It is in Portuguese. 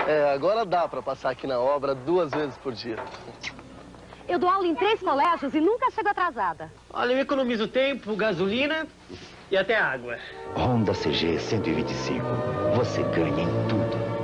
É, agora dá pra passar aqui na obra 2 vezes por dia. Eu dou aula em 3 colégios e nunca chego atrasada. Olha, eu economizo tempo, gasolina e até água. Honda CG 125. Você ganha em tudo.